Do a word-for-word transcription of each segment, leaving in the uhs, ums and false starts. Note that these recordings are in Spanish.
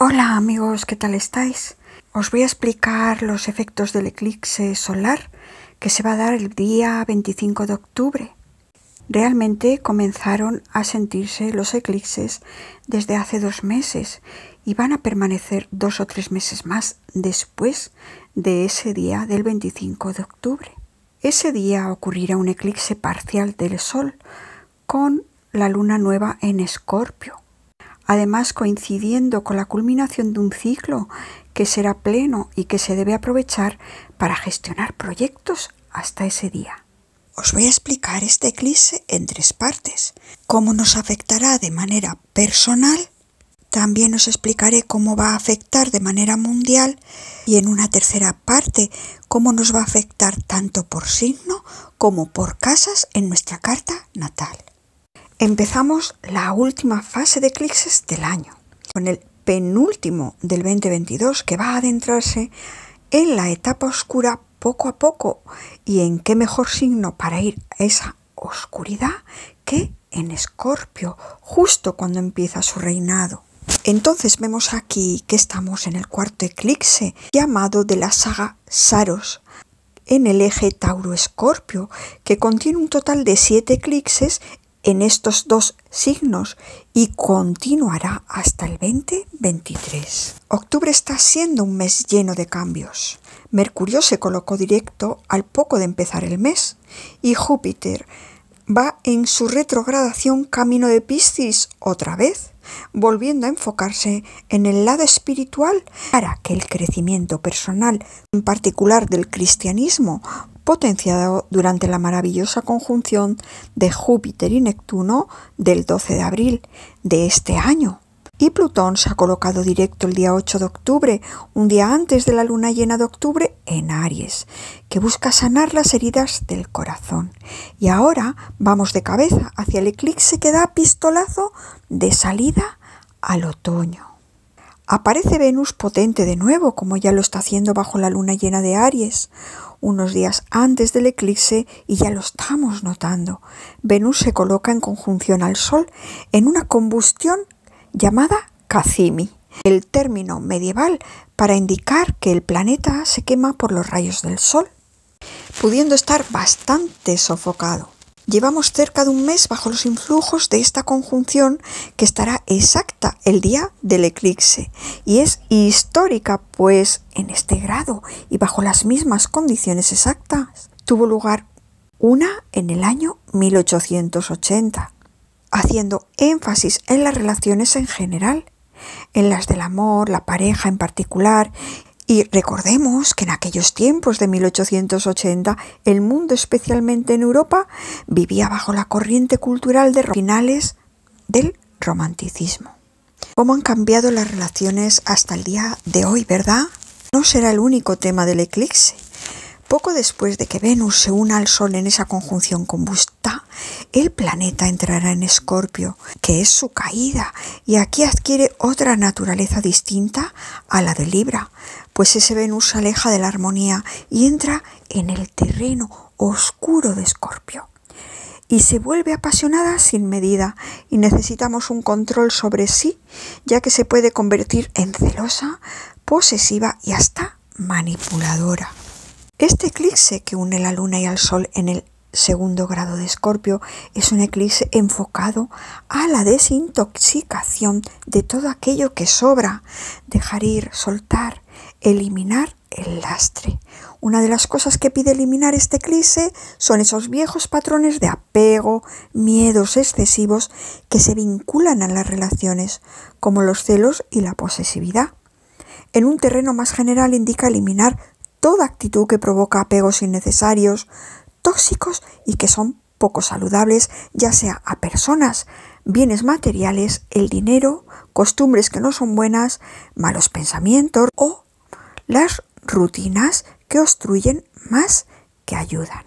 Hola amigos, ¿qué tal estáis? Os voy a explicar los efectos del eclipse solar que se va a dar el día veinticinco de octubre. Realmente comenzaron a sentirse los eclipses desde hace dos meses y van a permanecer dos o tres meses más después de ese día del veinticinco de octubre. Ese día ocurrirá un eclipse parcial del Sol con la luna nueva en Escorpio. Además, coincidiendo con la culminación de un ciclo que será pleno y que se debe aprovechar para gestionar proyectos hasta ese día. Os voy a explicar este eclipse en tres partes. Cómo nos afectará de manera personal, también os explicaré cómo va a afectar de manera mundial y en una tercera parte cómo nos va a afectar tanto por signo como por casas en nuestra carta natal. Empezamos la última fase de eclipses del año, con el penúltimo del veinte veintidós que va a adentrarse en la etapa oscura poco a poco. ¿Y en qué mejor signo para ir a esa oscuridad que en Escorpio, justo cuando empieza su reinado? Entonces vemos aquí que estamos en el cuarto eclipse llamado de la saga Saros, en el eje Tauro-Escorpio, que contiene un total de siete eclipses en estos dos signos y continuará hasta el veinte veintitrés. Octubre está siendo un mes lleno de cambios. Mercurio se colocó directo al poco de empezar el mes y Júpiter va en su retrogradación camino de Piscis otra vez, volviendo a enfocarse en el lado espiritual para que el crecimiento personal, en particular del cristianismo, potenciado durante la maravillosa conjunción de Júpiter y Neptuno del doce de abril de este año. Y Plutón se ha colocado directo el día ocho de octubre, un día antes de la luna llena de octubre en Aries, que busca sanar las heridas del corazón. Y ahora vamos de cabeza hacia el eclipse que da pistolazo de salida al otoño. Aparece Venus potente de nuevo, como ya lo está haciendo bajo la luna llena de Aries, unos días antes del eclipse, y ya lo estamos notando. Venus se coloca en conjunción al Sol en una combustión llamada Cazimi, el término medieval para indicar que el planeta se quema por los rayos del Sol, pudiendo estar bastante sofocado. Llevamos cerca de un mes bajo los influjos de esta conjunción que estará exacta el día del eclipse y es histórica, pues en este grado y bajo las mismas condiciones exactas tuvo lugar una en el año mil ochocientos ochenta, haciendo énfasis en las relaciones en general, en las del amor, la pareja en particular. Y recordemos que en aquellos tiempos de mil ochocientos ochenta el mundo, especialmente en Europa, vivía bajo la corriente cultural de finales del romanticismo. ¿Cómo han cambiado las relaciones hasta el día de hoy, verdad? No será el único tema del eclipse. Poco después de que Venus se una al Sol en esa conjunción combusta, el planeta entrará en Escorpio, que es su caída, y aquí adquiere otra naturaleza distinta a la de Libra, pues ese Venus se aleja de la armonía y entra en el terreno oscuro de Escorpio. Y se vuelve apasionada sin medida y necesitamos un control sobre sí, ya que se puede convertir en celosa, posesiva y hasta manipuladora. Este eclipse que une la luna y al Sol en el segundo grado de Escorpio es un eclipse enfocado a la desintoxicación de todo aquello que sobra, dejar ir, soltar, eliminar el lastre. Una de las cosas que pide eliminar este eclipse son esos viejos patrones de apego, miedos excesivos que se vinculan a las relaciones, como los celos y la posesividad. En un terreno más general indica eliminar toda actitud que provoca apegos innecesarios, tóxicos y que son poco saludables, ya sea a personas, bienes materiales, el dinero, costumbres que no son buenas, malos pensamientos o las rutinas que obstruyen más que ayudan.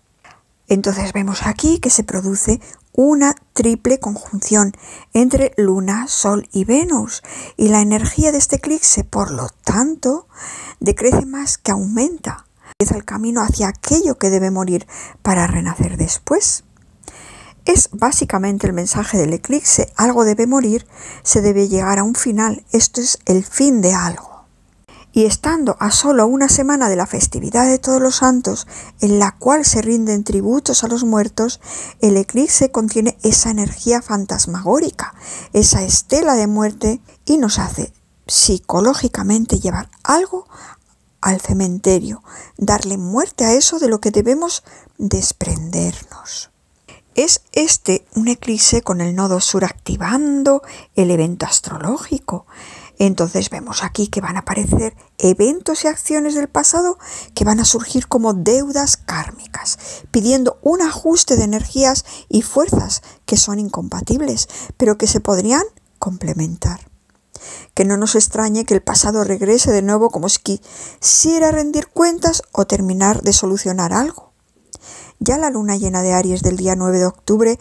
Entonces vemos aquí que se produce una triple conjunción entre Luna, Sol y Venus, y la energía de este eclipse, por lo tanto, decrece más que aumenta. Empieza el camino hacia aquello que debe morir para renacer después. Es básicamente el mensaje del eclipse: algo debe morir, se debe llegar a un final, esto es el fin de algo. Y estando a solo una semana de la festividad de Todos los Santos, en la cual se rinden tributos a los muertos, el eclipse contiene esa energía fantasmagórica, esa estela de muerte, y nos hace psicológicamente llevar algo al cementerio, darle muerte a eso de lo que debemos desprendernos. Es este un eclipse con el nodo sur activando el evento astrológico. Entonces vemos aquí que van a aparecer eventos y acciones del pasado que van a surgir como deudas kármicas, pidiendo un ajuste de energías y fuerzas que son incompatibles, pero que se podrían complementar. Que no nos extrañe que el pasado regrese de nuevo como si quisiera rendir cuentas o terminar de solucionar algo. Ya la luna llena de Aries del día nueve de octubre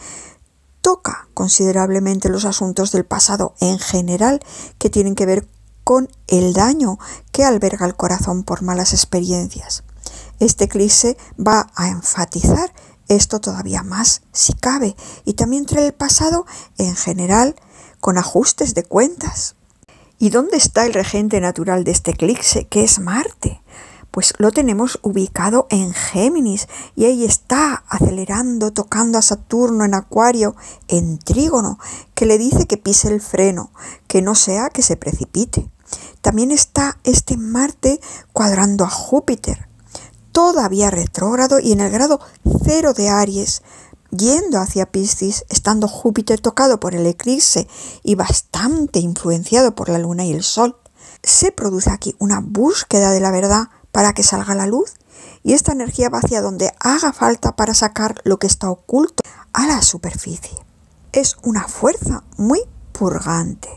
toca considerablemente los asuntos del pasado en general que tienen que ver con el daño que alberga el corazón por malas experiencias. Este eclipse va a enfatizar esto todavía más si cabe, y también trae el pasado en general con ajustes de cuentas. ¿Y dónde está el regente natural de este eclipse, que es Marte? Pues lo tenemos ubicado en Géminis, y ahí está acelerando, tocando a Saturno en Acuario, en Trígono, que le dice que pise el freno, que no sea que se precipite. También está este Marte cuadrando a Júpiter, todavía retrógrado y en el grado cero de Aries, yendo hacia Piscis, estando Júpiter tocado por el eclipse y bastante influenciado por la Luna y el Sol. Se produce aquí una búsqueda de la verdad para que salga a la luz, y esta energía va hacia donde haga falta para sacar lo que está oculto a la superficie. Es una fuerza muy purgante.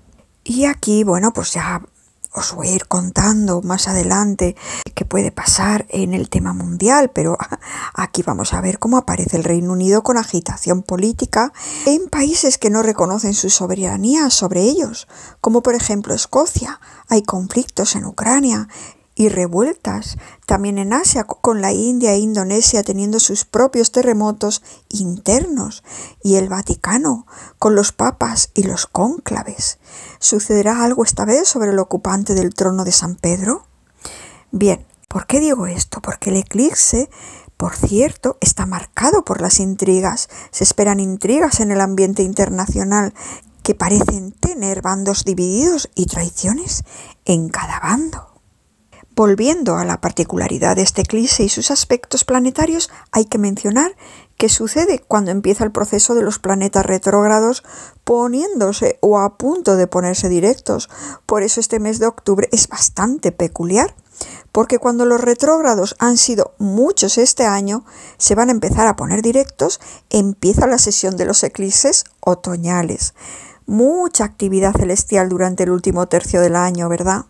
Y aquí, bueno, pues ya os voy a ir contando más adelante qué puede pasar en el tema mundial, pero aquí vamos a ver cómo aparece el Reino Unido con agitación política en países que no reconocen su soberanía sobre ellos, como por ejemplo Escocia. Hay conflictos en Ucrania y revueltas también en Asia, con la India e Indonesia teniendo sus propios terremotos internos, y el Vaticano con los papas y los cónclaves. ¿Sucederá algo esta vez sobre el ocupante del trono de San Pedro? Bien, ¿por qué digo esto? Porque el eclipse, por cierto, está marcado por las intrigas. Se esperan intrigas en el ambiente internacional que parecen tener bandos divididos y traiciones en cada bando. Volviendo a la particularidad de este eclipse y sus aspectos planetarios, hay que mencionar que sucede cuando empieza el proceso de los planetas retrógrados poniéndose o a punto de ponerse directos. Por eso este mes de octubre es bastante peculiar, porque cuando los retrógrados han sido muchos este año, se van a empezar a poner directos, empieza la sesión de los eclipses otoñales. Mucha actividad celestial durante el último tercio del año, ¿verdad?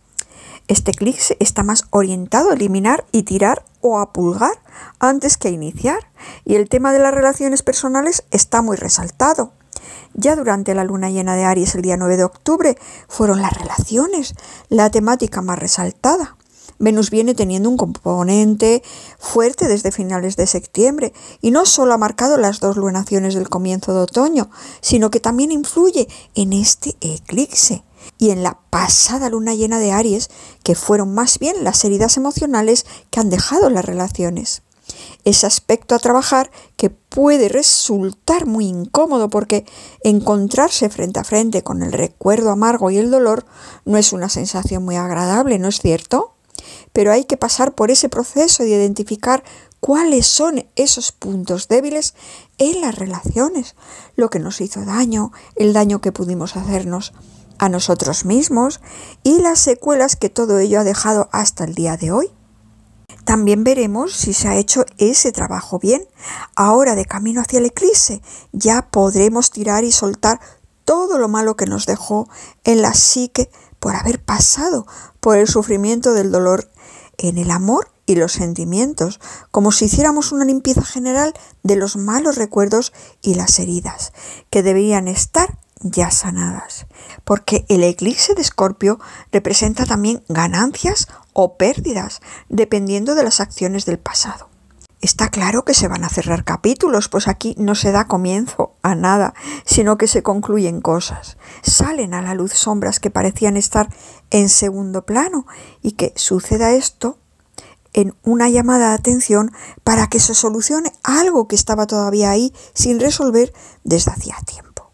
Este eclipse está más orientado a eliminar y tirar o a pulgar antes que a iniciar, y el tema de las relaciones personales está muy resaltado. Ya durante la luna llena de Aries el día nueve de octubre fueron las relaciones la temática más resaltada. Venus viene teniendo un componente fuerte desde finales de septiembre, y no solo ha marcado las dos lunaciones del comienzo de otoño, sino que también influye en este eclipse y en la pasada luna llena de Aries, que fueron más bien las heridas emocionales que han dejado las relaciones. Ese aspecto a trabajar que puede resultar muy incómodo, porque encontrarse frente a frente con el recuerdo amargo y el dolor no es una sensación muy agradable, ¿no es cierto? Pero hay que pasar por ese proceso de identificar cuáles son esos puntos débiles en las relaciones, lo que nos hizo daño, el daño que pudimos hacernos a nosotros mismos y las secuelas que todo ello ha dejado hasta el día de hoy. También veremos si se ha hecho ese trabajo bien. Ahora, de camino hacia el eclipse, ya podremos tirar y soltar todo lo malo que nos dejó en la psique por haber pasado por el sufrimiento del dolor en el amor y los sentimientos, como si hiciéramos una limpieza general de los malos recuerdos y las heridas, que deberían estar ya sanadas, porque el eclipse de Escorpio representa también ganancias o pérdidas, dependiendo de las acciones del pasado. Está claro que se van a cerrar capítulos, pues aquí no se da comienzo a nada, sino que se concluyen cosas. Salen a la luz sombras que parecían estar en segundo plano, y que suceda esto en una llamada de atención para que se solucione algo que estaba todavía ahí sin resolver desde hacía tiempo.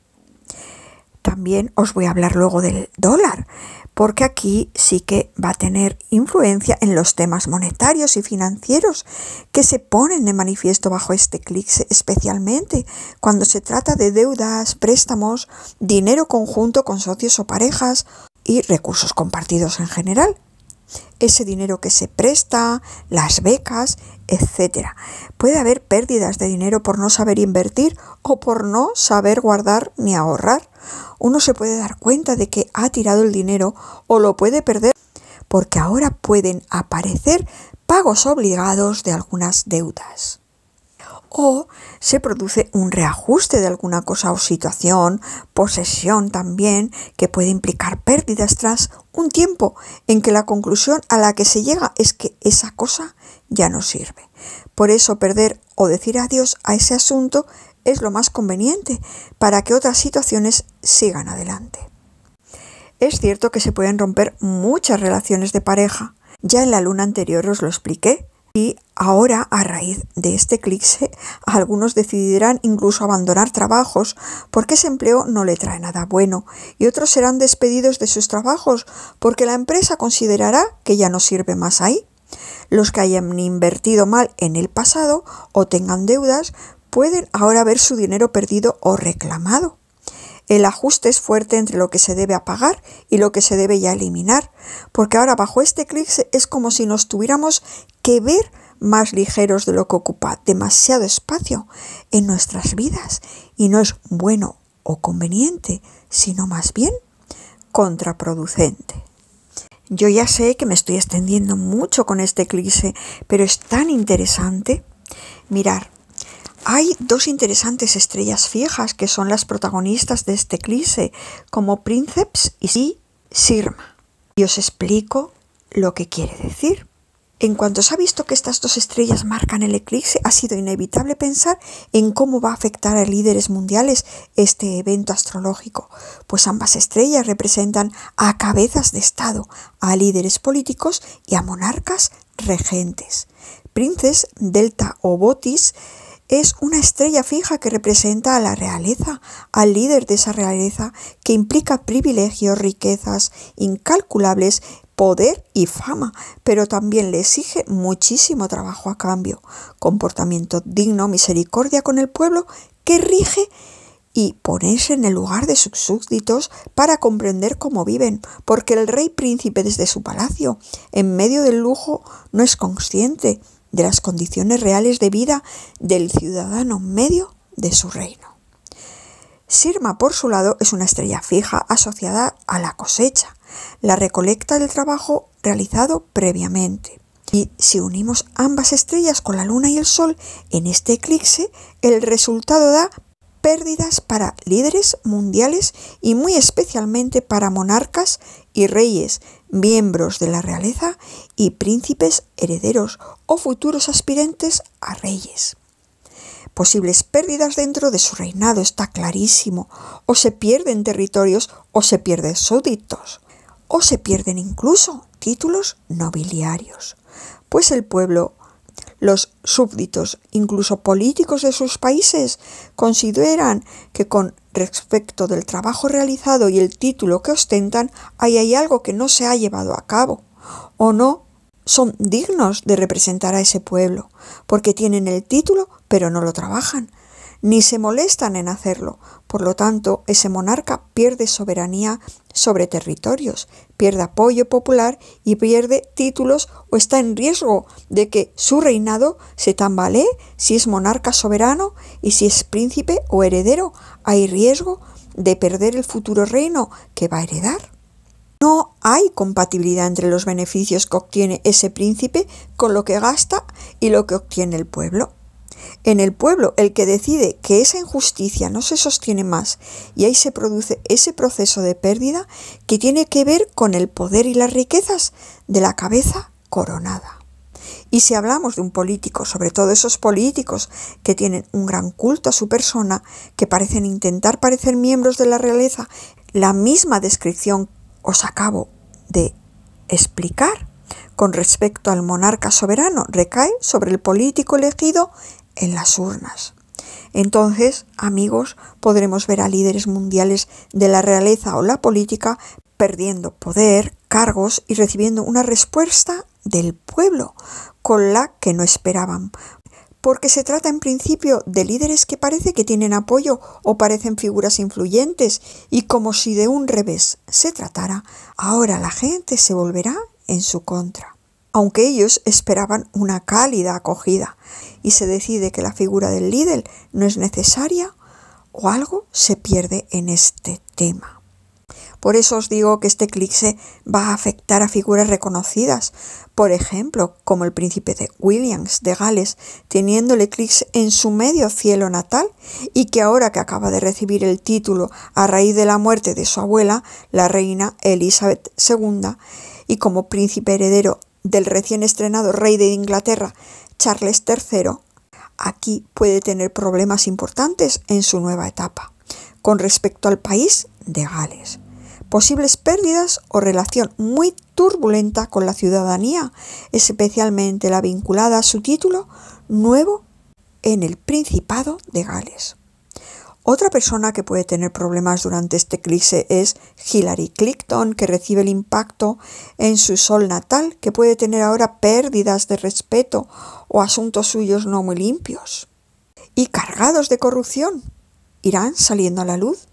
También os voy a hablar luego del dólar, porque aquí sí que va a tener influencia en los temas monetarios y financieros que se ponen de manifiesto bajo este eclipse, especialmente cuando se trata de deudas, préstamos, dinero conjunto con socios o parejas y recursos compartidos en general. Ese dinero que se presta, las becas, etcétera. Puede haber pérdidas de dinero por no saber invertir o por no saber guardar ni ahorrar. Uno se puede dar cuenta de que ha tirado el dinero o lo puede perder porque ahora pueden aparecer pagos obligados de algunas deudas. O se produce un reajuste de alguna cosa o situación, posesión también, que puede implicar pérdidas tras un tiempo en que la conclusión a la que se llega es que esa cosa ya no sirve. Por eso perder o decir adiós a ese asunto es lo más conveniente para que otras situaciones sigan adelante. Es cierto que se pueden romper muchas relaciones de pareja. Ya en la luna anterior os lo expliqué. Y ahora, a raíz de este eclipse, algunos decidirán incluso abandonar trabajos porque ese empleo no le trae nada bueno, y otros serán despedidos de sus trabajos porque la empresa considerará que ya no sirve más ahí. Los que hayan invertido mal en el pasado o tengan deudas pueden ahora ver su dinero perdido o reclamado. El ajuste es fuerte entre lo que se debe apagar y lo que se debe ya eliminar, porque ahora bajo este eclipse es como si nos tuviéramos que ver más ligeros de lo que ocupa demasiado espacio en nuestras vidas, y no es bueno o conveniente, sino más bien contraproducente. Yo ya sé que me estoy extendiendo mucho con este eclipse, pero es tan interesante. Mirar. Hay dos interesantes estrellas fijas que son las protagonistas de este eclipse, como Princeps y Sirma. Y os explico lo que quiere decir. En cuanto se ha visto que estas dos estrellas marcan el eclipse, ha sido inevitable pensar en cómo va a afectar a líderes mundiales este evento astrológico, pues ambas estrellas representan a cabezas de Estado, a líderes políticos y a monarcas regentes. Princes, Delta o Botis es una estrella fija que representa a la realeza, al líder de esa realeza, que implica privilegios, riquezas incalculables, poder y fama, pero también le exige muchísimo trabajo a cambio, comportamiento digno, misericordia con el pueblo que rige y ponerse en el lugar de sus súbditos para comprender cómo viven, porque el rey príncipe desde su palacio, en medio del lujo, no es consciente de las condiciones reales de vida del ciudadano medio de su reino. Sirma, por su lado, es una estrella fija asociada a la cosecha, la recolecta del trabajo realizado previamente. Y si unimos ambas estrellas con la luna y el sol en este eclipse, el resultado da pérdidas para líderes mundiales y muy especialmente para monarcas y reyes, miembros de la realeza y príncipes herederos o futuros aspirantes a reyes. Posibles pérdidas dentro de su reinado, está clarísimo, o se pierden territorios o se pierden súbditos, o se pierden incluso títulos nobiliarios, pues el pueblo, los súbditos, incluso políticos de sus países, consideran que con respecto del trabajo realizado y el título que ostentan, ahí hay algo que no se ha llevado a cabo, o no son dignos de representar a ese pueblo, porque tienen el título pero no lo trabajan, ni se molestan en hacerlo. Por lo tanto, ese monarca pierde soberanía sobre territorios, pierde apoyo popular y pierde títulos, o está en riesgo de que su reinado se tambalee si es monarca soberano, y si es príncipe o heredero, hay riesgo de perder el futuro reino que va a heredar. No hay compatibilidad entre los beneficios que obtiene ese príncipe con lo que gasta y lo que obtiene el pueblo. En el pueblo, el que decide que esa injusticia no se sostiene más, y ahí se produce ese proceso de pérdida que tiene que ver con el poder y las riquezas de la cabeza coronada. Y si hablamos de un político, sobre todo esos políticos que tienen un gran culto a su persona, que parecen intentar parecer miembros de la realeza, la misma descripción os acabo de explicar con respecto al monarca soberano recae sobre el político elegido en las urnas. Entonces, amigos, podremos ver a líderes mundiales de la realeza o la política perdiendo poder, cargos y recibiendo una respuesta del pueblo con la que no esperaban, porque se trata en principio de líderes que parece que tienen apoyo o parecen figuras influyentes, y como si de un revés se tratara, ahora la gente se volverá en su contra. Aunque ellos esperaban una cálida acogida y se decide que la figura del líder no es necesaria, o algo se pierde en este tema. Por eso os digo que este eclipse va a afectar a figuras reconocidas, por ejemplo, como el príncipe de Williams de Gales, teniendo el eclipse en su medio cielo natal, y que ahora que acaba de recibir el título a raíz de la muerte de su abuela, la reina Elizabeth segunda, y como príncipe heredero del recién estrenado rey de Inglaterra, Charles tercero, aquí puede tener problemas importantes en su nueva etapa, con respecto al país de Gales. Posibles pérdidas o relación muy turbulenta con la ciudadanía, especialmente la vinculada a su título nuevo en el Principado de Gales. Otra persona que puede tener problemas durante este eclipse es Hillary Clinton, que recibe el impacto en su sol natal, que puede tener ahora pérdidas de respeto o asuntos suyos no muy limpios y cargados de corrupción irán saliendo a la luz.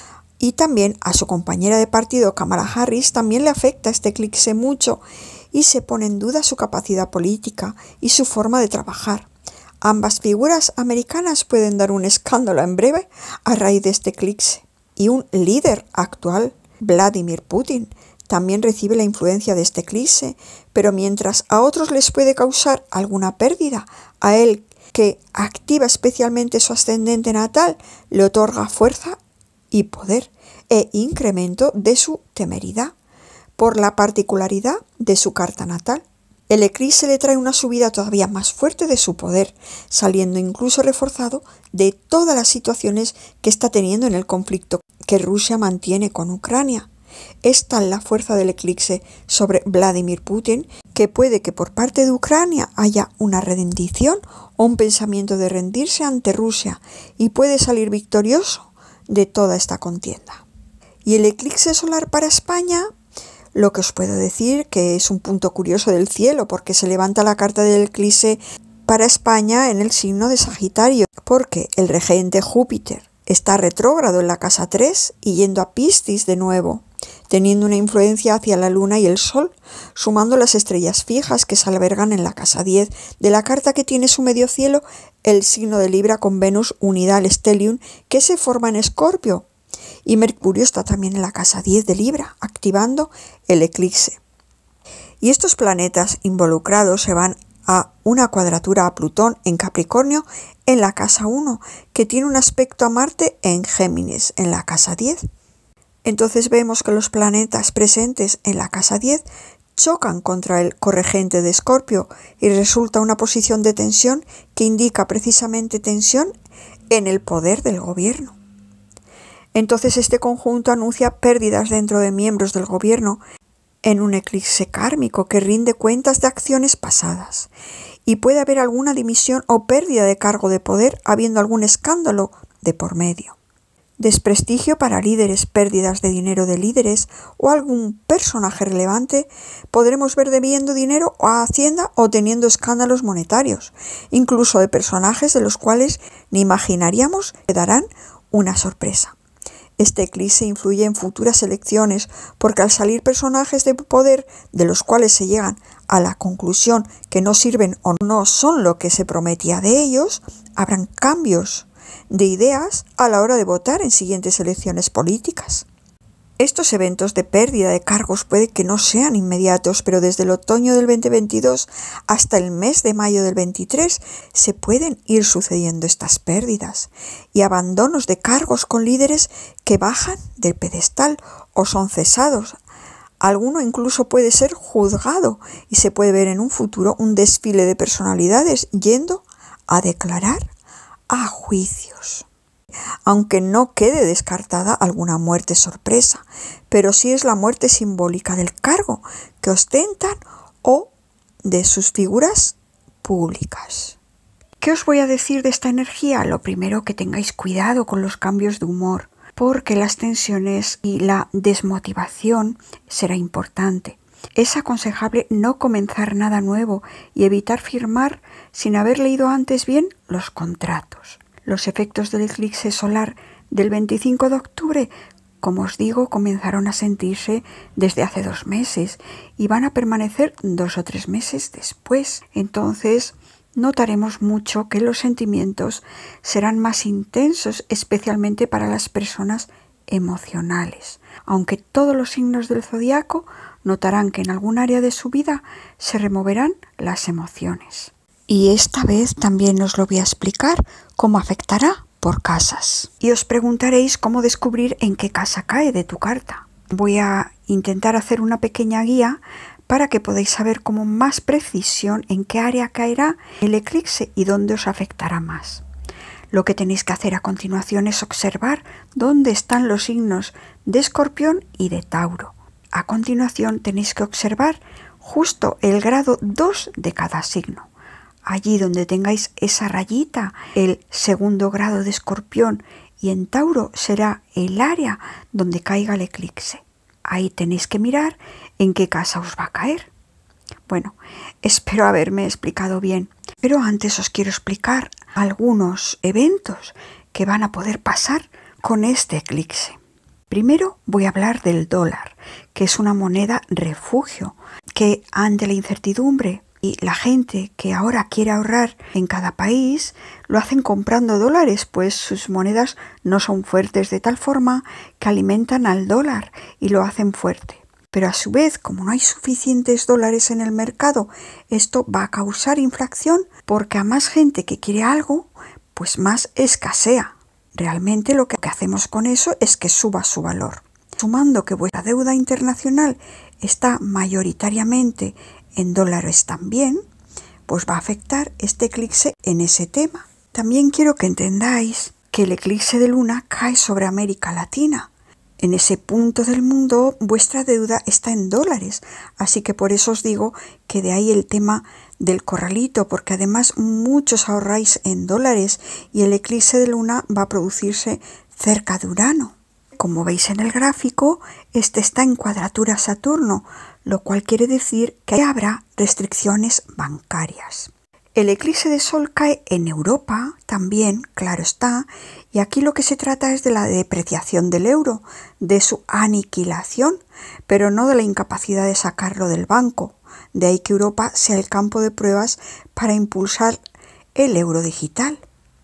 Y también a su compañera de partido, Kamala Harris, también le afecta este eclipse mucho y se pone en duda su capacidad política y su forma de trabajar. Ambas figuras americanas pueden dar un escándalo en breve a raíz de este eclipse. Y un líder actual, Vladimir Putin, también recibe la influencia de este eclipse, pero mientras a otros les puede causar alguna pérdida, a él, que activa especialmente su ascendente natal, le otorga fuerza y poder e incremento de su temeridad por la particularidad de su carta natal. El eclipse le trae una subida todavía más fuerte de su poder, saliendo incluso reforzado de todas las situaciones que está teniendo en el conflicto que Rusia mantiene con Ucrania. Es tal la fuerza del eclipse sobre Vladimir Putin que puede que por parte de Ucrania haya una rendición o un pensamiento de rendirse ante Rusia, y puede salir victorioso de toda esta contienda. Y el eclipse solar para España, lo que os puedo decir que es un punto curioso del cielo, porque se levanta la carta del eclipse para España en el signo de Sagitario, porque el regente Júpiter está retrógrado en la casa tres y yendo a Piscis de nuevo, teniendo una influencia hacia la luna y el sol, sumando las estrellas fijas que se albergan en la casa diez de la carta, que tiene su medio cielo el signo de Libra con Venus unida al stellium que se forma en Escorpio, y Mercurio está también en la casa diez de Libra, activando el eclipse. Y estos planetas involucrados se van a una cuadratura a Plutón en Capricornio en la casa uno, que tiene un aspecto a Marte en Géminis en la casa diez. Entonces vemos que los planetas presentes en la casa diez chocan contra el corregente de Escorpio y resulta una posición de tensión que indica precisamente tensión en el poder del gobierno. Entonces este conjunto anuncia pérdidas dentro de miembros del gobierno en un eclipse kármico que rinde cuentas de acciones pasadas, y puede haber alguna dimisión o pérdida de cargo de poder habiendo algún escándalo de por medio. Desprestigio para líderes, pérdidas de dinero de líderes o algún personaje relevante podremos ver debiendo dinero a Hacienda o teniendo escándalos monetarios, incluso de personajes de los cuales ni imaginaríamos que darán una sorpresa. Este eclipse influye en futuras elecciones porque al salir personajes de poder de los cuales se llegan a la conclusión que no sirven o no son lo que se prometía de ellos, habrán cambios de ideas a la hora de votar en siguientes elecciones políticas. Estos eventos de pérdida de cargos puede que no sean inmediatos, pero desde el otoño del veinte veintidós hasta el mes de mayo del veintitrés se pueden ir sucediendo estas pérdidas y abandonos de cargos con líderes que bajan del pedestal o son cesados Alguno incluso puede ser juzgado y se puede ver en un futuro un desfile de personalidades yendo a declarar a juicios. Aunque no quede descartada alguna muerte sorpresa, pero sí es la muerte simbólica del cargo que ostentan o de sus figuras públicas. ¿Qué os voy a decir de esta energía? Lo primero, que tengáis cuidado con los cambios de humor, porque las tensiones y la desmotivación será importante. Es aconsejable no comenzar nada nuevo y evitar firmar sin haber leído antes bien los contratos. Los efectos del eclipse solar del veinticinco de octubre, como os digo, comenzaron a sentirse desde hace dos meses y van a permanecer dos o tres meses después. Entonces, notaremos mucho que los sentimientos serán más intensos, especialmente para las personas emocionales. Aunque todos los signos del zodiaco notarán que en algún área de su vida se removerán las emociones. Y esta vez también os lo voy a explicar cómo afectará por casas. Y os preguntaréis cómo descubrir en qué casa cae de tu carta. Voy a intentar hacer una pequeña guía para que podáis saber con más precisión en qué área caerá el eclipse y dónde os afectará más. Lo que tenéis que hacer a continuación es observar dónde están los signos de Escorpión y de Tauro. A continuación tenéis que observar justo el grado dos de cada signo. Allí donde tengáis esa rayita, el segundo grado de Escorpión, y en Tauro será el área donde caiga el eclipse. Ahí tenéis que mirar en qué casa os va a caer. Bueno, espero haberme explicado bien, pero antes os quiero explicar algunos eventos que van a poder pasar con este eclipse. Primero voy a hablar del dólar, que es una moneda refugio, que ante la incertidumbre y la gente que ahora quiere ahorrar en cada país lo hacen comprando dólares, pues sus monedas no son fuertes, de tal forma que alimentan al dólar y lo hacen fuerte. Pero a su vez, como no hay suficientes dólares en el mercado, esto va a causar inflación, porque a más gente que quiere algo, pues más escasea. Realmente lo que hacemos con eso es que suba su valor. Sumando que vuestra deuda internacional está mayoritariamente en dólares también, pues va a afectar este eclipse en ese tema. También quiero que entendáis que el eclipse de luna cae sobre América Latina. En ese punto del mundo vuestra deuda está en dólares, así que por eso os digo que de ahí el tema del corralito, porque además muchos ahorráis en dólares y el eclipse de luna va a producirse cerca de Urano. Como veis en el gráfico, este está en cuadratura Saturno, lo cual quiere decir que habrá restricciones bancarias. El eclipse de Sol cae en Europa también, claro está, y aquí lo que se trata es de la depreciación del euro, de su aniquilación, pero no de la incapacidad de sacarlo del banco. De ahí que Europa sea el campo de pruebas para impulsar el euro digital.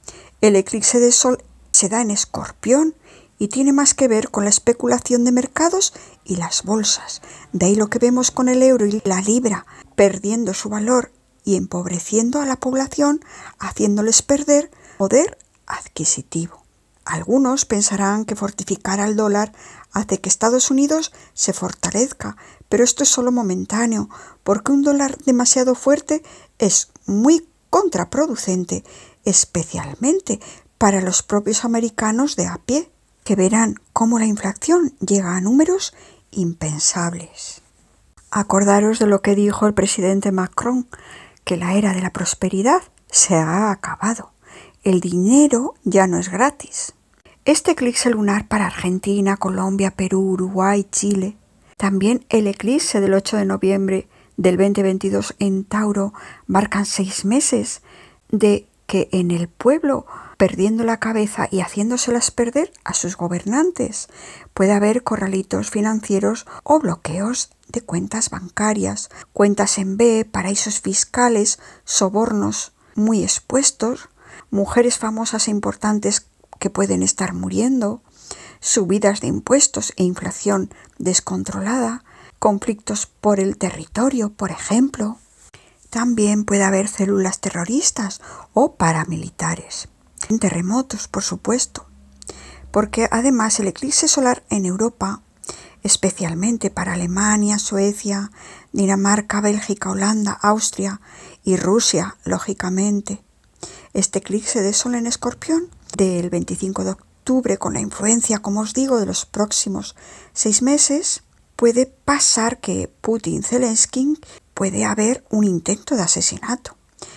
El eclipse de Sol se da en Escorpión y tiene más que ver con la especulación de mercados y las bolsas. De ahí lo que vemos con el euro y la libra perdiendo su valor y empobreciendo a la población, haciéndoles perder poder adquisitivo. Algunos pensarán que fortificar al dólar hace que Estados Unidos se fortalezca, pero esto es solo momentáneo, porque un dólar demasiado fuerte es muy contraproducente, especialmente para los propios americanos de a pie, que verán cómo la inflación llega a números impensables. Acordaros de lo que dijo el presidente Macron, que la era de la prosperidad se ha acabado. El dinero ya no es gratis. Este eclipse lunar para Argentina, Colombia, Perú, Uruguay, Chile. También el eclipse del ocho de noviembre del veinte veintidós en Tauro marcan seis meses de que en el pueblo, perdiendo la cabeza y haciéndoselas perder a sus gobernantes, puede haber corralitos financieros o bloqueos de cuentas bancarias, cuentas en B, paraísos fiscales, sobornos muy expuestos, mujeres famosas e importantes que pueden estar muriendo, subidas de impuestos e inflación descontrolada, conflictos por el territorio, por ejemplo. También puede haber células terroristas o paramilitares. Terremotos, por supuesto. Porque además el eclipse solar en Europa especialmente para Alemania, Suecia, Dinamarca, Bélgica, Holanda, Austria y Rusia, lógicamente. Este eclipse de Sol en Escorpión del veinticinco de octubre, con la influencia, como os digo, de los próximos seis meses, puede pasar que Putin, Zelensky, puede haber un intento de asesinato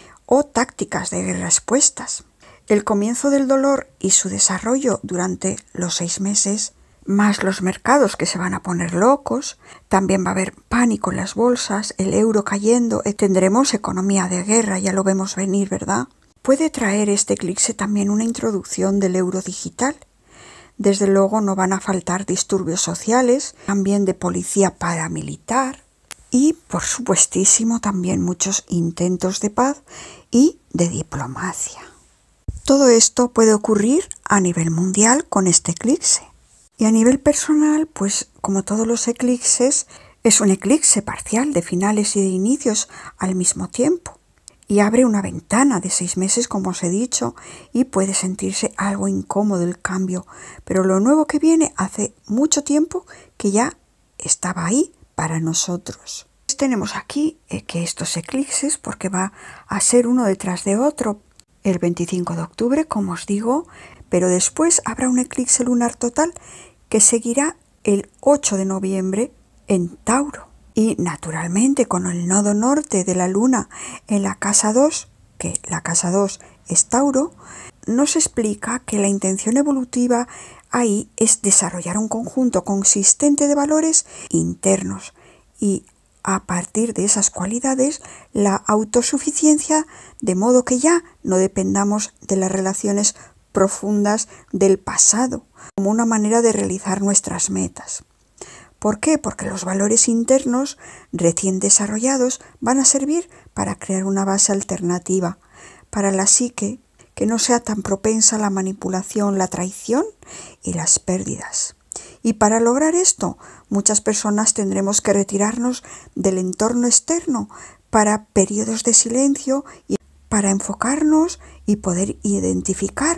o tácticas de guerra expuestas. El comienzo del dolor y su desarrollo durante los seis meses, más los mercados que se van a poner locos, también va a haber pánico en las bolsas, el euro cayendo, tendremos economía de guerra, ya lo vemos venir, ¿verdad? Puede traer este eclipse también una introducción del euro digital. Desde luego no van a faltar disturbios sociales, también de policía paramilitar y, por supuestísimo, también muchos intentos de paz y de diplomacia. Todo esto puede ocurrir a nivel mundial con este eclipse. Y a nivel personal, pues como todos los eclipses, es un eclipse parcial de finales y de inicios al mismo tiempo. Y abre una ventana de seis meses, como os he dicho, y puede sentirse algo incómodo el cambio. Pero lo nuevo que viene hace mucho tiempo que ya estaba ahí para nosotros. Tenemos aquí eh, que estos eclipses, porque va a ser uno detrás de otro, el veinticinco de octubre, como os digo, pero después habrá un eclipse lunar total que seguirá el ocho de noviembre en Tauro. Y naturalmente con el nodo norte de la luna en la casa dos, que la casa dos es Tauro, nos explica que la intención evolutiva ahí es desarrollar un conjunto consistente de valores internos y a partir de esas cualidades la autosuficiencia, de modo que ya no dependamos de las relaciones profundas del pasado, como una manera de realizar nuestras metas. ¿Por qué? Porque los valores internos recién desarrollados van a servir para crear una base alternativa para la psique que no sea tan propensa a la manipulación, la traición y las pérdidas. Y para lograr esto, muchas personas tendremos que retirarnos del entorno externo para periodos de silencio y para enfocarnos y poder identificar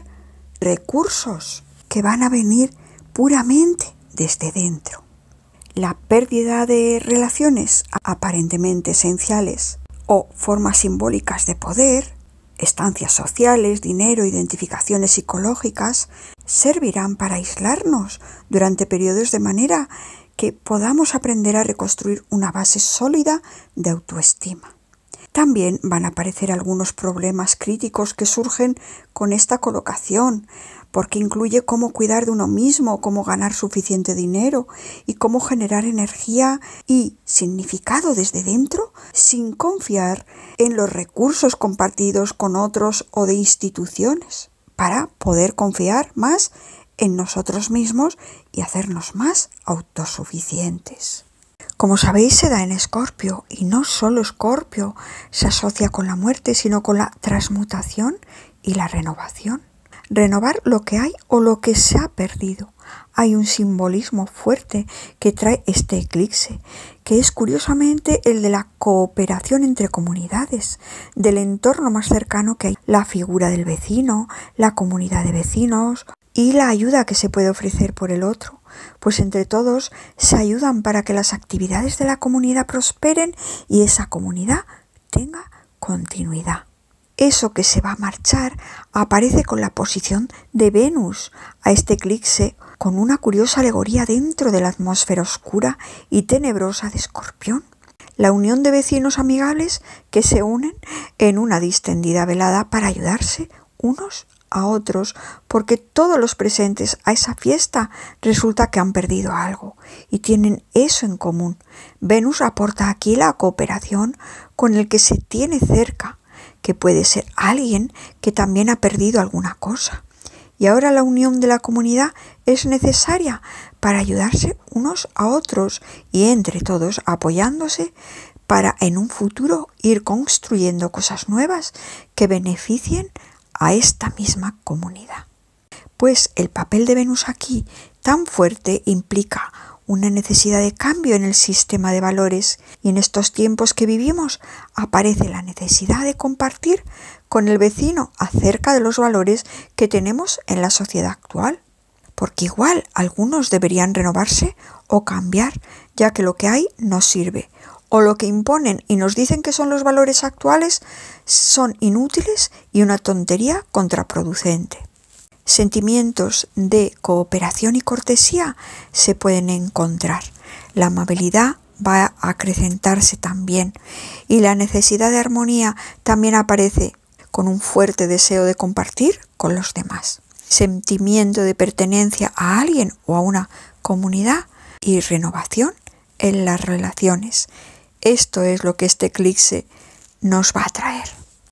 recursos que van a venir puramente desde dentro. La pérdida de relaciones aparentemente esenciales o formas simbólicas de poder, estancias sociales, dinero, identificaciones psicológicas, servirán para aislarnos durante periodos de manera que podamos aprender a reconstruir una base sólida de autoestima. También van a aparecer algunos problemas críticos que surgen con esta colocación, porque incluye cómo cuidar de uno mismo, cómo ganar suficiente dinero y cómo generar energía y significado desde dentro sin confiar en los recursos compartidos con otros o de instituciones, para poder confiar más en nosotros mismos y hacernos más autosuficientes. Como sabéis, se da en Escorpio, y no solo Escorpio se asocia con la muerte, sino con la transmutación y la renovación. Renovar lo que hay o lo que se ha perdido. Hay un simbolismo fuerte que trae este eclipse, que es curiosamente el de la cooperación entre comunidades, del entorno más cercano que hay, la figura del vecino, la comunidad de vecinos y la ayuda que se puede ofrecer por el otro. Pues entre todos se ayudan para que las actividades de la comunidad prosperen y esa comunidad tenga continuidad. Eso que se va a marchar aparece con la posición de Venus a este eclipse, con una curiosa alegoría dentro de la atmósfera oscura y tenebrosa de Escorpión. La unión de vecinos amigables que se unen en una distendida velada para ayudarse unos a otros, porque todos los presentes a esa fiesta resulta que han perdido algo y tienen eso en común. Venus aporta aquí la cooperación con el que se tiene cerca, que puede ser alguien que también ha perdido alguna cosa. Y ahora la unión de la comunidad es necesaria para ayudarse unos a otros y entre todos apoyándose para en un futuro ir construyendo cosas nuevas que beneficien a esta misma comunidad. Pues el papel de Venus aquí tan fuerte implica una necesidad de cambio en el sistema de valores, y en estos tiempos que vivimos aparece la necesidad de compartir con el vecino acerca de los valores que tenemos en la sociedad actual. porque igual algunos deberían renovarse o cambiar, ya que lo que hay no sirve, o lo que imponen y nos dicen que son los valores actuales son inútiles y una tontería contraproducente. Sentimientos de cooperación y cortesía se pueden encontrar. La amabilidad va a acrecentarse también y la necesidad de armonía también aparece con un fuerte deseo de compartir con los demás. Sentimiento de pertenencia a alguien o a una comunidad y renovación en las relaciones. Esto es lo que este eclipse nos va a traer.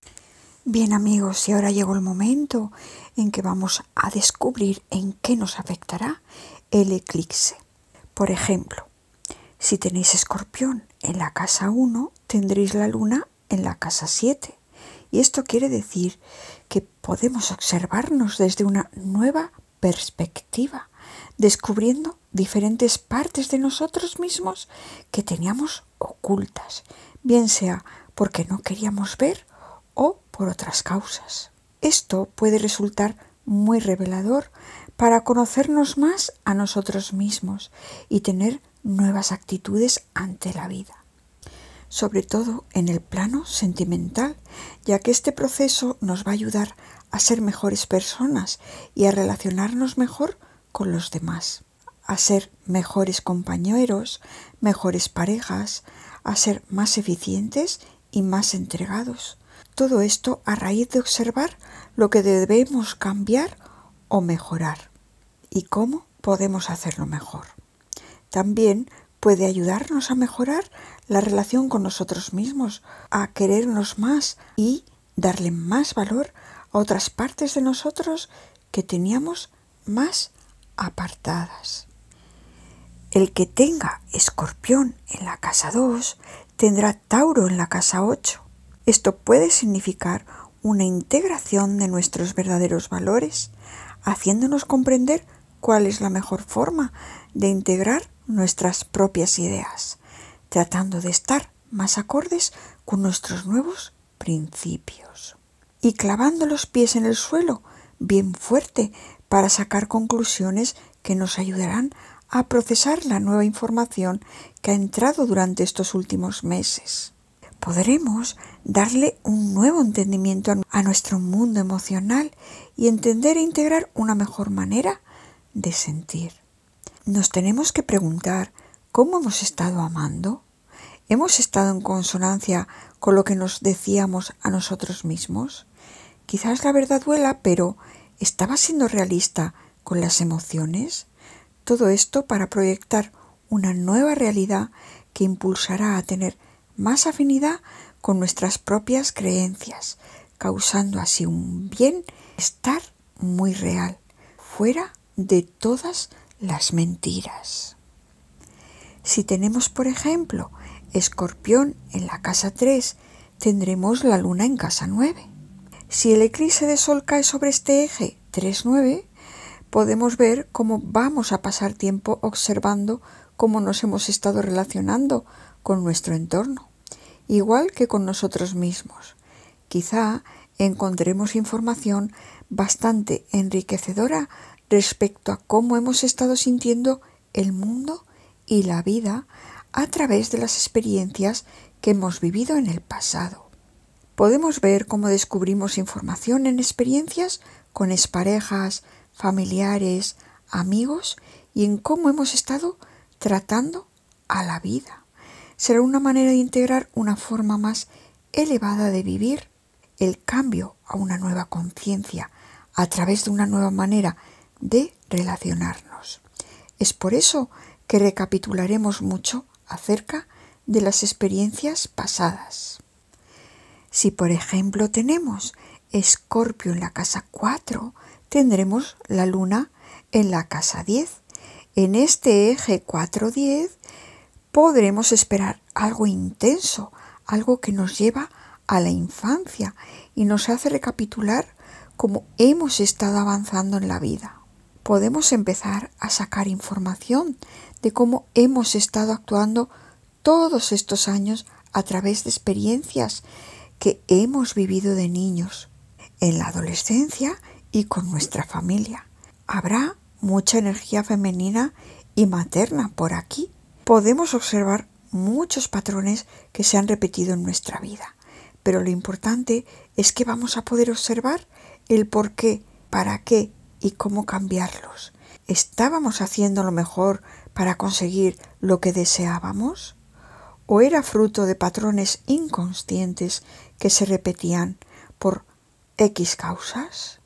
Bien amigos, y ahora llegó el momento en que vamos a descubrir en qué nos afectará el eclipse. Por ejemplo, si tenéis Escorpión en la casa uno, tendréis la luna en la casa siete. Y esto quiere decir que podemos observarnos desde una nueva perspectiva, descubriendo diferentes partes de nosotros mismos que teníamos ocultas, bien sea porque no queríamos ver o por otras causas. Esto puede resultar muy revelador para conocernos más a nosotros mismos y tener nuevas actitudes ante la vida, sobre todo en el plano sentimental, ya que este proceso nos va a ayudar a ser mejores personas y a relacionarnos mejor con los demás, a ser mejores compañeros, mejores parejas, a ser más eficientes y más entregados. Todo esto a raíz de observar lo que debemos cambiar o mejorar y cómo podemos hacerlo mejor. También puede ayudarnos a mejorar la relación con nosotros mismos, a querernos más y darle más valor a otras partes de nosotros que teníamos más apartadas. El que tenga Escorpión en la casa dos tendrá Tauro en la casa ocho. Esto puede significar una integración de nuestros verdaderos valores, haciéndonos comprender cuál es la mejor forma de integrar nuestras propias ideas, tratando de estar más acordes con nuestros nuevos principios y clavando los pies en el suelo bien fuerte para sacar conclusiones que nos ayudarán a procesar la nueva información que ha entrado durante estos últimos meses. Podremos darle un nuevo entendimiento a nuestro mundo emocional y entender e integrar una mejor manera de sentir. Nos tenemos que preguntar cómo hemos estado amando. ¿Hemos estado en consonancia con lo que nos decíamos a nosotros mismos? Quizás la verdad duela, pero ¿estaba siendo realista con las emociones? Todo esto para proyectar una nueva realidad que impulsará a tener más afinidad con nuestras propias creencias, causando así un bienestar muy real, fuera de todas las mentiras. Si tenemos, por ejemplo, Escorpión en la casa tres, tendremos la luna en casa nueve. Si el eclipse de sol cae sobre este eje tres nueve, podemos ver cómo vamos a pasar tiempo observando cómo nos hemos estado relacionando con nuestro entorno, igual que con nosotros mismos. Quizá encontremos información bastante enriquecedora respecto a cómo hemos estado sintiendo el mundo y la vida a través de las experiencias que hemos vivido en el pasado. Podemos ver cómo descubrimos información en experiencias con exparejas, familiares, amigos y en cómo hemos estado tratando a la vida. Será una manera de integrar una forma más elevada de vivir, el cambio a una nueva conciencia a través de una nueva manera de relacionarnos. Es por eso que recapitularemos mucho acerca de las experiencias pasadas. Si por ejemplo tenemos Escorpio en la casa cuatro, tendremos la luna en la casa diez. En este eje cuatro diez podremos esperar algo intenso, algo que nos lleva a la infancia y nos hace recapitular cómo hemos estado avanzando en la vida. Podemos empezar a sacar información de cómo hemos estado actuando todos estos años a través de experiencias que hemos vivido de niños, en la adolescencia y con nuestra familia. Habrá mucha energía femenina y materna por aquí. Podemos observar muchos patrones que se han repetido en nuestra vida, pero lo importante es que vamos a poder observar el por qué, para qué y cómo cambiarlos. ¿Estábamos haciendo lo mejor para conseguir lo que deseábamos? ¿O era fruto de patrones inconscientes que se repetían por X causas?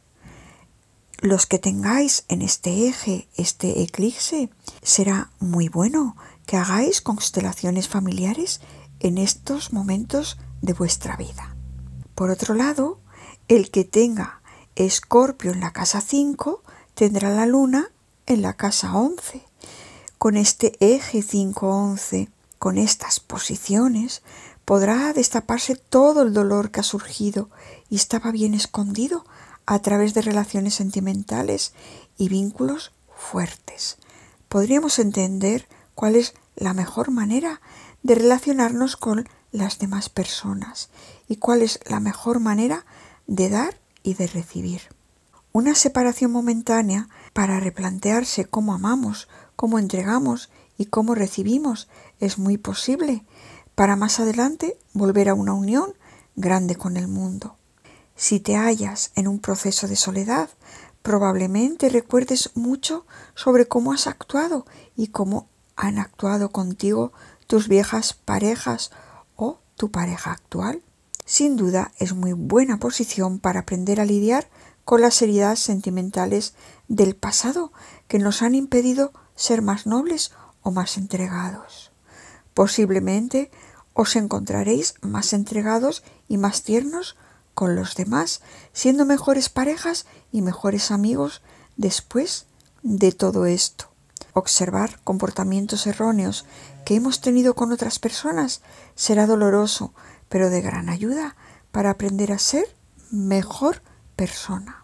Los que tengáis en este eje, este eclipse, será muy bueno que hagáis constelaciones familiares en estos momentos de vuestra vida. Por otro lado, el que tenga Escorpio en la casa cinco tendrá la luna en la casa once. Con este eje cinco once, con estas posiciones, podrá destaparse todo el dolor que ha surgido y estaba bien escondido a través de relaciones sentimentales y vínculos fuertes. Podríamos entender cuál es la mejor manera de relacionarnos con las demás personas y cuál es la mejor manera de dar y de recibir. Una separación momentánea para replantearse cómo amamos, cómo entregamos y cómo recibimos es muy posible para más adelante volver a una unión grande con el mundo. Si te hallas en un proceso de soledad, probablemente recuerdes mucho sobre cómo has actuado y cómo han actuado contigo tus viejas parejas o tu pareja actual. Sin duda es muy buena posición para aprender a lidiar con las heridas sentimentales del pasado que nos han impedido ser más nobles o más entregados. Posiblemente os encontraréis más entregados y más tiernos con los demás, siendo mejores parejas y mejores amigos después de todo esto. Observar comportamientos erróneos que hemos tenido con otras personas será doloroso, pero de gran ayuda para aprender a ser mejor persona.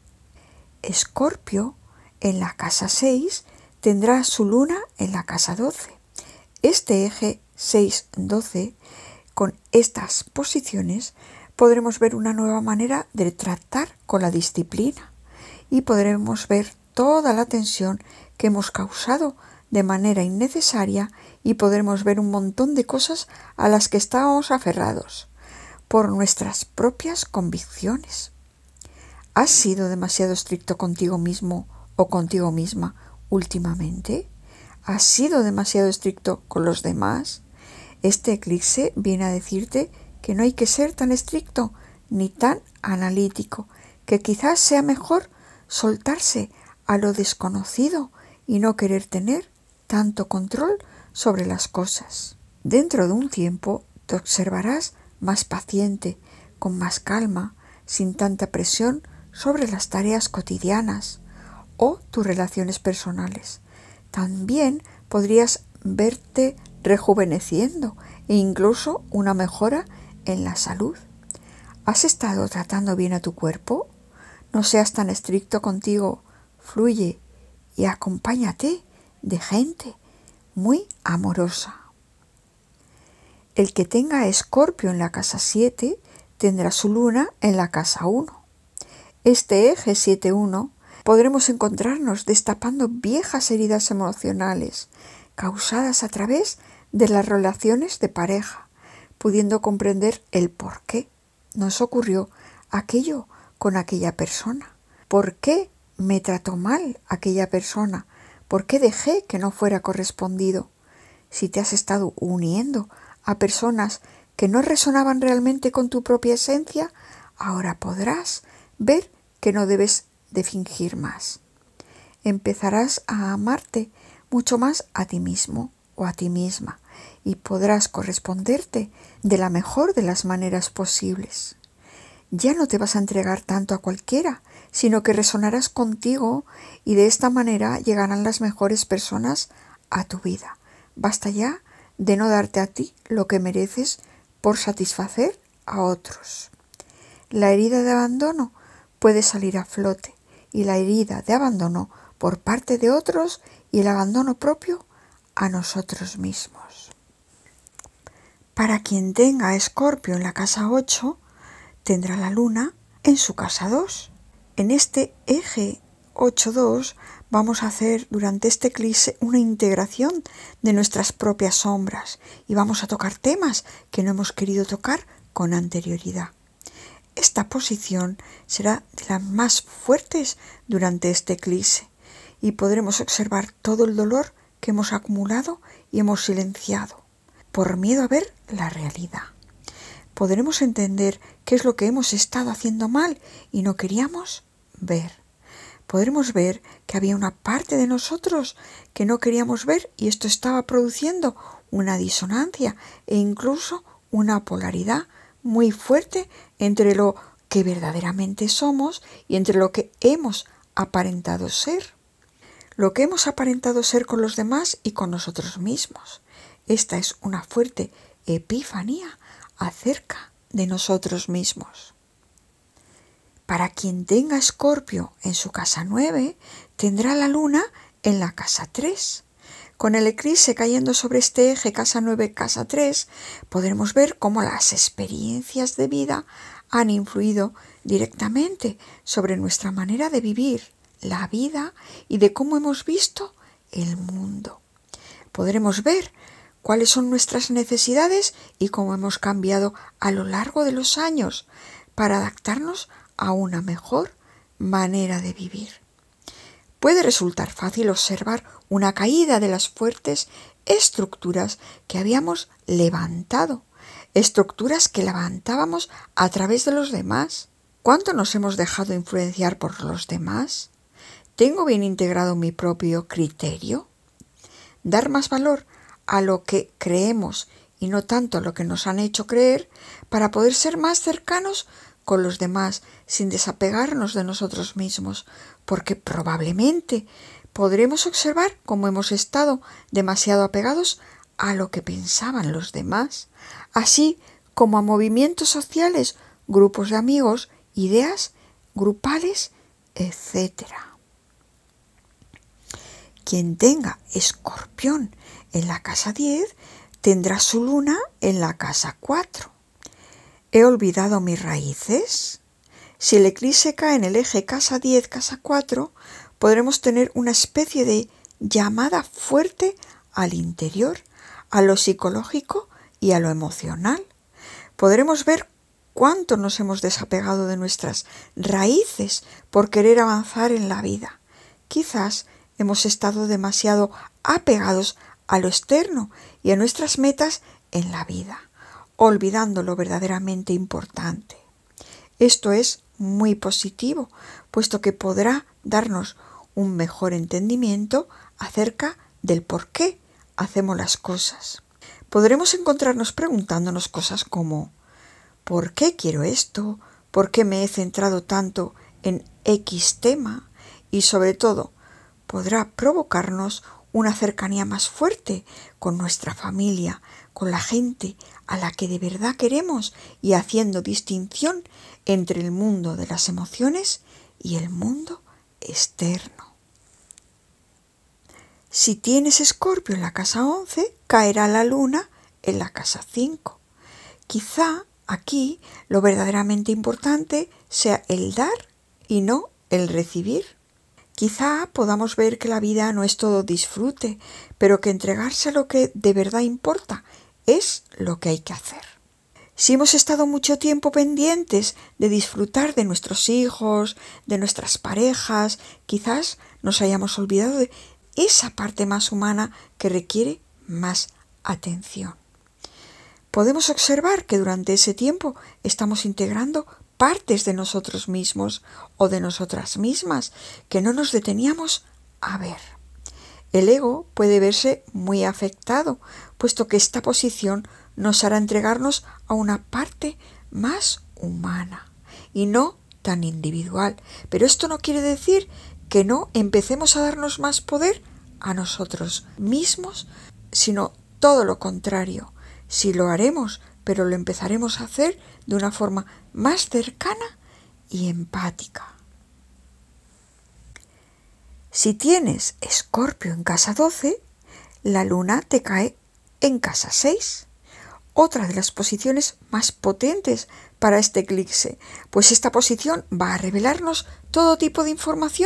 Escorpio en la casa seis tendrá su luna en la casa doce. Este eje seis doce, con estas posiciones, podremos ver una nueva manera de tratar con la disciplina y podremos ver toda la tensión que hemos causado de manera innecesaria y podremos ver un montón de cosas a las que estábamos aferrados por nuestras propias convicciones. ¿Has sido demasiado estricto contigo mismo o contigo misma últimamente? ¿Has sido demasiado estricto con los demás? Este eclipse viene a decirte que no hay que ser tan estricto ni tan analítico, que quizás sea mejor soltarse a lo desconocido y no querer tener tanto control sobre las cosas. Dentro de un tiempo te observarás más paciente, con más calma, sin tanta presión sobre las tareas cotidianas o tus relaciones personales. También podrías verte rejuveneciendo e incluso una mejora en la salud. ¿Has estado tratando bien a tu cuerpo? No seas tan estricto contigo, fluye y acompáñate de gente muy amorosa. El que tenga Escorpio en la casa siete tendrá su luna en la casa uno. Este eje siete uno podremos encontrarnos destapando viejas heridas emocionales causadas a través de las relaciones de pareja, pudiendo comprender el por qué nos ocurrió aquello con aquella persona, por qué me trató mal aquella persona, por qué dejé que no fuera correspondido. Si te has estado uniendo a personas que no resonaban realmente con tu propia esencia, ahora podrás ver que no debes de fingir más. Empezarás a amarte mucho más a ti mismo o a ti misma y podrás corresponderte de la mejor de las maneras posibles. Ya no te vas a entregar tanto a cualquiera, sino que resonarás contigo y de esta manera llegarán las mejores personas a tu vida. Basta ya de no darte a ti lo que mereces por satisfacer a otros. La herida de abandono puede salir a flote y la herida de abandono por parte de otros y el abandono propio a nosotros mismos. Para quien tenga Escorpio en la casa ocho, tendrá la luna en su casa dos. En este eje ocho dos vamos a hacer durante este eclipse una integración de nuestras propias sombras y vamos a tocar temas que no hemos querido tocar con anterioridad. Esta posición será de las más fuertes durante este eclipse y podremos observar todo el dolor que hemos acumulado y hemos silenciado por miedo a ver la realidad. Podremos entender qué es lo que hemos estado haciendo mal y no queríamos ver. Podremos ver que había una parte de nosotros que no queríamos ver y esto estaba produciendo una disonancia e incluso una polaridad muy fuerte entre lo que verdaderamente somos y entre lo que hemos aparentado ser. Lo que hemos aparentado ser con los demás y con nosotros mismos. Esta es una fuerte epifanía acerca de nosotros mismos. Para quien tenga Escorpio en su casa nueve, tendrá la luna en la casa tres. Con el eclipse cayendo sobre este eje casa nueve, casa tres, podremos ver cómo las experiencias de vida han influido directamente sobre nuestra manera de vivir la vida y de cómo hemos visto el mundo. Podremos ver cuáles son nuestras necesidades y cómo hemos cambiado a lo largo de los años para adaptarnos a una mejor manera de vivir. Puede resultar fácil observar una caída de las fuertes estructuras que habíamos levantado, estructuras que levantábamos a través de los demás. ¿Cuánto nos hemos dejado influenciar por los demás? ¿Tengo bien integrado mi propio criterio? Dar más valor a lo que creemos y no tanto a lo que nos han hecho creer para poder ser más cercanos con los demás sin desapegarnos de nosotros mismos, porque probablemente podremos observar cómo hemos estado demasiado apegados a lo que pensaban los demás, así como a movimientos sociales, grupos de amigos, ideas grupales, etcétera. Quien tenga Escorpión en la casa diez tendrá su luna en la casa cuatro. ¿He olvidado mis raíces? Si el eclipse cae en el eje casa diez, casa cuatro, podremos tener una especie de llamada fuerte al interior, a lo psicológico y a lo emocional. Podremos ver cuánto nos hemos desapegado de nuestras raíces por querer avanzar en la vida. Quizás hemos estado demasiado apegados a lo externo y a nuestras metas en la vida, olvidando lo verdaderamente importante. Esto es muy positivo, puesto que podrá darnos un mejor entendimiento acerca del por qué hacemos las cosas. Podremos encontrarnos preguntándonos cosas como ¿por qué quiero esto? ¿Por qué me he centrado tanto en X tema? Y sobre todo, podrá provocarnos una cercanía más fuerte con nuestra familia, con la gente a la que de verdad queremos y haciendo distinción entre el mundo de las emociones y el mundo externo. Si tienes Escorpio en la casa once, caerá la luna en la casa cinco. Quizá aquí lo verdaderamente importante sea el dar y no el recibir. Quizá podamos ver que la vida no es todo disfrute, pero que entregarse a lo que de verdad importa es lo que hay que hacer. Si hemos estado mucho tiempo pendientes de disfrutar de nuestros hijos, de nuestras parejas, quizás nos hayamos olvidado de esa parte más humana que requiere más atención. Podemos observar que durante ese tiempo estamos integrando partes de nosotros mismos o de nosotras mismas que no nos deteníamos a ver. El ego puede verse muy afectado, puesto que esta posición nos hará entregarnos a una parte más humana y no tan individual. Pero esto no quiere decir que no empecemos a darnos más poder a nosotros mismos, sino todo lo contrario. Sí lo haremos, pero lo empezaremos a hacer de una forma más cercana y empática. Si tienes Escorpio en casa doce, la luna te cae en casa seis. Otra de las posiciones más potentes para este eclipse, pues esta posición va a revelarnos todo tipo de información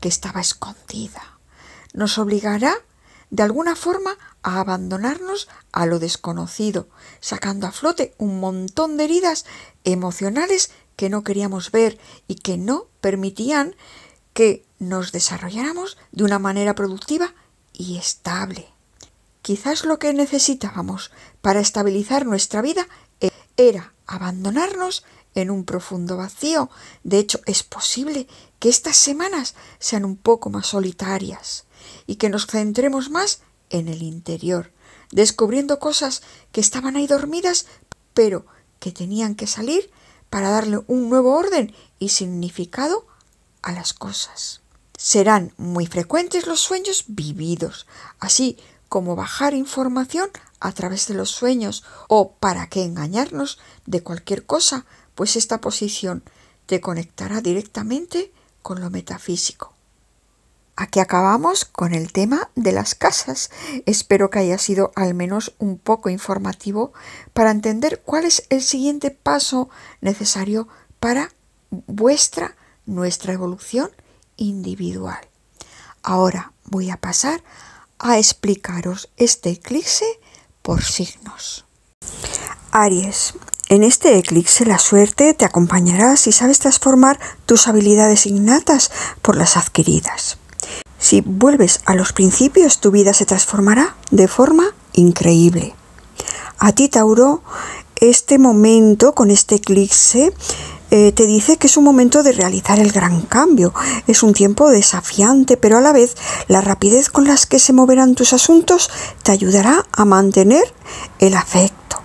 que estaba escondida. Nos obligará de alguna forma a abandonarnos a lo desconocido, sacando a flote un montón de heridas emocionales que no queríamos ver y que no permitían que nos desarrolláramos de una manera productiva y estable. Quizás lo que necesitábamos para estabilizar nuestra vida era abandonarnos en un profundo vacío. De hecho, es posible que estas semanas sean un poco más solitarias y que nos centremos más en el interior, descubriendo cosas que estaban ahí dormidas, pero que tenían que salir para darle un nuevo orden y significado a las cosas. Serán muy frecuentes los sueños vividos, así como bajar información a través de los sueños, o para qué engañarnos de cualquier cosa, pues esta posición te conectará directamente con lo metafísico. Aquí acabamos con el tema de las casas. Espero que haya sido al menos un poco informativo para entender cuál es el siguiente paso necesario para vuestra, nuestra evolución individual. Ahora voy a pasar a explicaros este eclipse por signos. Aries. En este eclipse la suerte te acompañará si sabes transformar tus habilidades innatas por las adquiridas. Si vuelves a los principios, tu vida se transformará de forma increíble. A ti, Tauro, este momento con este eclipse eh, te dice que es un momento de realizar el gran cambio. Es un tiempo desafiante, pero a la vez la rapidez con la que se moverán tus asuntos te ayudará a mantener el afecto.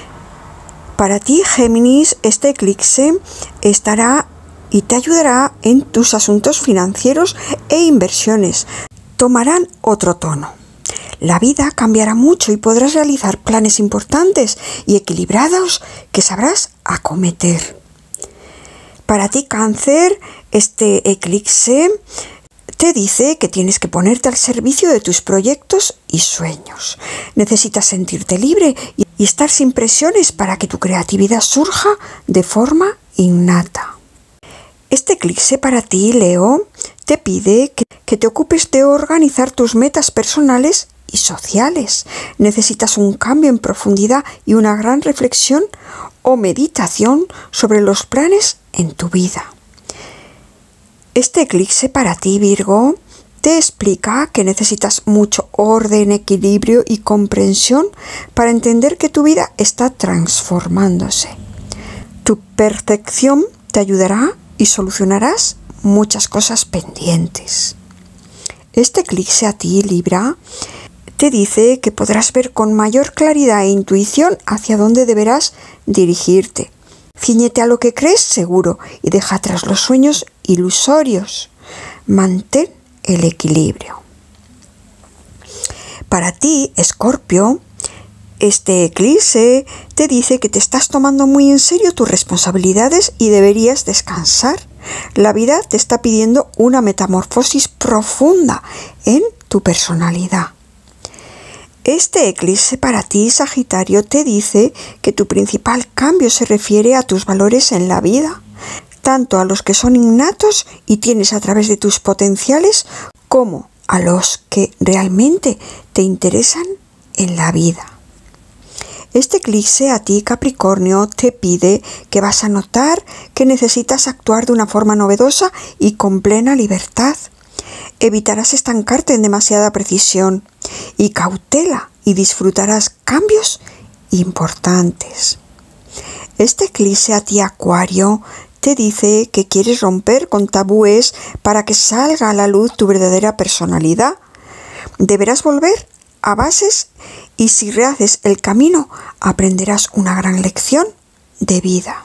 Para ti, Géminis, este eclipse estará y te ayudará en tus asuntos financieros e inversiones. Tomarán otro tono. La vida cambiará mucho y podrás realizar planes importantes y equilibrados que sabrás acometer. Para ti, Cáncer, este eclipse te dice que tienes que ponerte al servicio de tus proyectos y sueños. Necesitas sentirte libre y estar sin presiones para que tu creatividad surja de forma innata. Este eclipse para ti, Leo, te pide que, que te ocupes de organizar tus metas personales y sociales. Necesitas un cambio en profundidad y una gran reflexión o meditación sobre los planes en tu vida. Este eclipse para ti, Virgo, te explica que necesitas mucho orden, equilibrio y comprensión para entender que tu vida está transformándose. Tu percepción te ayudará y solucionarás muchas cosas pendientes. Este eclipse a ti, Libra, te dice que podrás ver con mayor claridad e intuición hacia dónde deberás dirigirte. Cíñete a lo que crees seguro y deja atrás los sueños ilusorios. Mantén el equilibrio. Para ti, Escorpio, este eclipse te dice que te estás tomando muy en serio tus responsabilidades y deberías descansar. La vida te está pidiendo una metamorfosis profunda en tu personalidad. Este eclipse para ti, Sagitario, te dice que tu principal cambio se refiere a tus valores en la vida, tanto a los que son innatos y tienes a través de tus potenciales, como a los que realmente te interesan en la vida. Este eclipse a ti, Capricornio, te pide que vas a notar que necesitas actuar de una forma novedosa y con plena libertad. Evitarás estancarte en demasiada precisión y cautela y disfrutarás cambios importantes. Este eclipse a ti, Acuario, te dice que quieres romper con tabúes para que salga a la luz tu verdadera personalidad. Deberás volver a bases y si rehaces el camino aprenderás una gran lección de vida.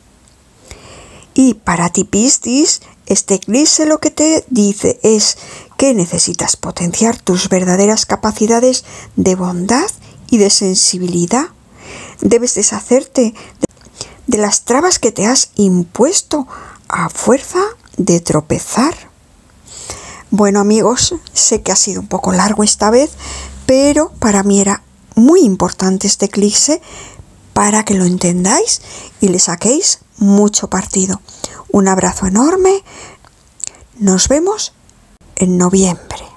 Y para ti, Piscis, este eclipse lo que te dice es que necesitas potenciar tus verdaderas capacidades de bondad y de sensibilidad. Debes deshacerte de las trabas que te has impuesto a fuerza de tropezar. Bueno, amigos, sé que ha sido un poco largo esta vez, pero para mí era muy importante este eclipse para que lo entendáis y le saquéis mucho partido. Un abrazo enorme. Nos vemos en noviembre.